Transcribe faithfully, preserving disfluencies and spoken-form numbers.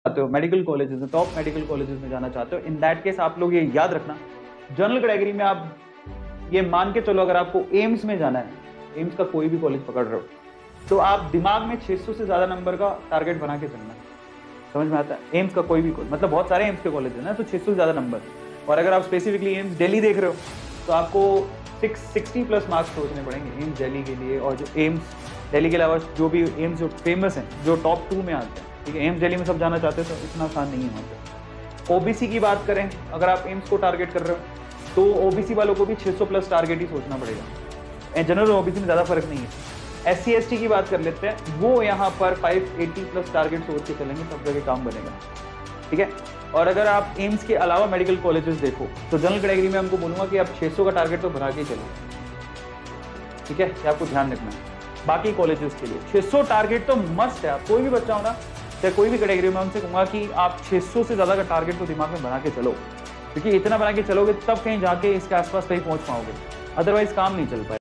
चाहते हो medical colleges में, टॉप मेडिकल कॉलेजेस में जाना चाहते हो, इन दैट केस आप लोग ये याद रखना, जनरल कैटेगरी में आप ये मान के चलो अगर आपको एम्स में जाना है, एम्स का कोई भी कॉलेज पकड़ रहे हो, तो आप दिमाग में छह सौ से ज्यादा नंबर का टारगेट बना के चलना है। समझ में आता है? एम्स का कोई भी कॉलेज, मतलब बहुत सारे एम्स के कॉलेज है ना, तो छह सौ से ज्यादा नंबर। और अगर आप स्पेसिफिकली एम्स दिल्ली देख रहे हो तो आपको सिक्स सिक्सटी प्लस मार्क्स सोचने पड़ेंगे एम्स दिल्ली के लिए। और जो एम्स दिल्ली के अलावा जो भी एम्स जो फेमस हैं, जो टॉप टू में आते हैं, ठीक है, एम्स दिल्ली में सब जाना चाहते हैं तो इतना आसान नहीं है वहाँ पे। ओबीसी की बात करें, अगर आप एम्स को टारगेट कर रहे हो तो ओबीसी वालों को भी छह सौ प्लस टारगेट ही सोचना पड़ेगा। जनरल ओबीसी में ज़्यादा फर्क नहीं है। एस सी एस टी की बात कर लेते हैं, वो यहाँ पर पाँच सौ अस्सी प्लस टारगेट सोच के चलेंगे, सब जगह काम बनेगा, ठीक है। और अगर आप एम्स के अलावा मेडिकल कॉलेजेस देखो तो जनरल कैटेगरी में हमको बोलूँगा कि आप छह सौ का टारगेट तो बना के चलो, ठीक है, ये आपको ध्यान रखना है। बाकी कॉलेजेस के लिए छह सौ टारगेट तो मस्ट है। आप कोई भी बच्चा हो ना, चाहे कोई भी कैटेगरी में, उनसे कहूँगा कि आप छह सौ से ज़्यादा का टारगेट तो दिमाग में बना के चलो, क्योंकि इतना बना के चलोगे तब कहीं जाके इसके आसपास कहीं पहुँच पाओगे, अदरवाइज काम नहीं चल पाएगा।